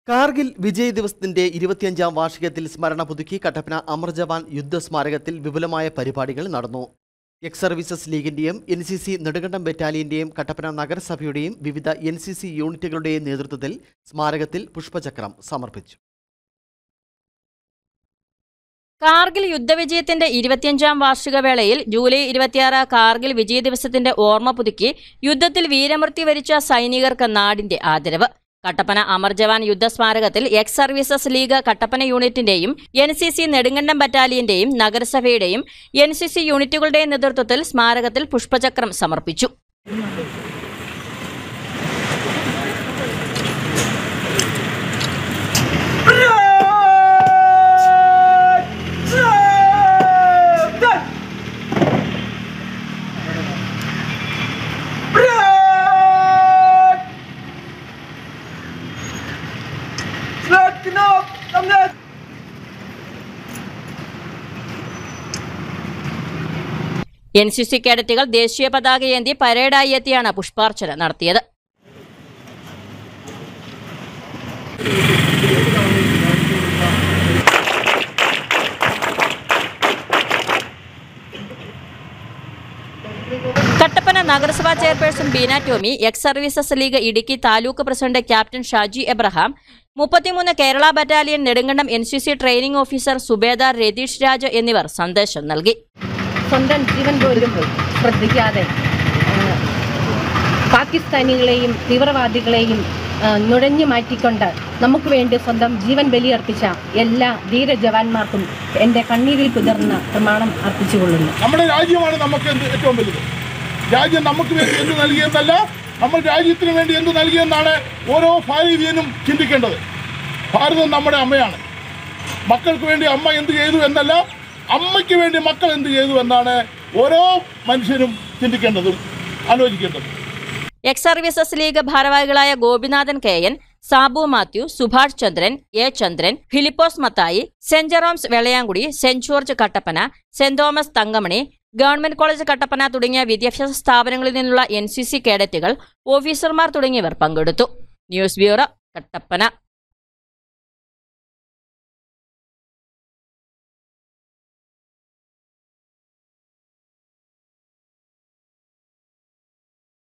കാർഗിൽ വിജയ് ദിവസത്തിന്റെ 25ാം വാർഷികത്തിൽ സ്മരണ പുതുക്കി കട്ടപ്പന അമർ ജവാൻ യുദ്ധ സ്മാരകത്തിൽ വിപുലമായ പരിപാടികൾ നടന്നു. എക്സ് സർവീസസ് ലീഗിന്റെയും NCC നെടുങ്കണ്ടം ബറ്റാലിയന്റെയും കട്ടപ്പന നഗരസഭയുടെയും വിവിധ NCC യൂണിറ്റുകളുടെയും നേതൃത്വത്തിൽ സ്മാരകത്തിൽ പുഷ്പചക്രം സമർപ്പിച്ചു. കാർഗിൽ യുദ്ധവിജയത്തിന്റെ 25ാം വാർഷിക വേളയിൽ ജൂലൈ 26 കാർഗിൽ വിജയ ദിവസത്തിന്റെ ഓർമ്മ പുതുക്കി യുദ്ധത്തിൽ വീരമൃത്യു വരിച്ച സൈനികർക്ക് നാടിന്റെ ആദരവ്. കട്ടപ്പന അമർ ജവാൻ യുദ്ധ സ്മാരകത്തിൽ എക്സ് സർവീസസ് ലീഗ് കട്ടപ്പന യൂണിറ്റിന്റെയും NCC നെടുങ്കണ്ടം ബറ്റാലിയന്റെയും നഗരസഭയുടെയും NCC യൂണിറ്റുകളുടെയും നേതൃത്വത്തിൽ സ്മാരകത്തിൽ പുഷ്പചക്രം സമർപ്പിച്ചു. NCC കേഡറ്റുകൾ ദേശീയ പതാകയേന്തി പരേഡായി എത്തിയാണ് പുഷ്പാർച്ചന നടത്തിയത്. കട്ടപ്പന നഗരസഭാ chairperson Beena Tomy, ex services league Idukki taluk president captain Shaji Abraham, 33 Kerala battalion Nedumkandam NCC training officer subedar Ratheesh Raj എന്നിവർ സന്ദേശം നൽകി. സ്വന്തം ജീവൻ പോലും ശ്രദ്ധിക്കാതെ പാകിസ്ഥാനികളെയും തീവ്രവാദികളെയും നുഴഞ്ഞു മാറ്റിക്കൊണ്ട് നമുക്ക് വേണ്ടി സ്വന്തം ജീവൻ ബലിയർപ്പിച്ച എല്ലാ ധീര ജവാന്മാർക്കും എൻ്റെ കണ്ണീരിൽ കുതിർന്ന പ്രമാണം അർപ്പിച്ചുകൊള്ളുന്നു. നമ്മുടെ രാജ്യമാണ് നമുക്ക് ഏറ്റവും വലുത്. രാജ്യം നമുക്ക് വേണ്ടി എന്ത് നൽകിയെന്നല്ല, നമ്മൾ രാജ്യത്തിന് വേണ്ടി എന്ത് നൽകിയെന്നാണ് ഓരോ ഭാരതീയനും ചിന്തിക്കേണ്ടത്. ഭാരതം നമ്മുടെ അമ്മയാണ്. മക്കൾക്ക് വേണ്ടി അമ്മ എന്ത് ചെയ്തു എന്നല്ല, അമ്മയ്ക്ക് വേണ്ടി മക്കൾ എന്ത് ചെയ്തു എന്നാണ് ഓരോ മനുഷ്യനും ചിന്തിക്കേണ്ടതും ആലോചിക്കേണ്ടതും. എക്സ് സർവീസസ് ലീഗ് ഭാരവാഹികളായ Gopinathan KN, Sabu Mathew, Subhash Chandran, A Chandran, Philipose Mathai, സെന്റ് ജെറോംസ് വെളയാങ്കുടി, സെന്റ് ജോർജ് കട്ടപ്പന, സെന്റ് Thomas Thankamani, government college Kattappana തുടങ്ങിയ വിദ്യാഭ്യാസ സ്ഥാപനങ്ങളിൽ നിന്നുള്ള NCC കേഡറ്റുകൾ, ഓഫീസർമാർ തുടങ്ങിയവർ പങ്കെടുത്തു. News bureau, Kattappana.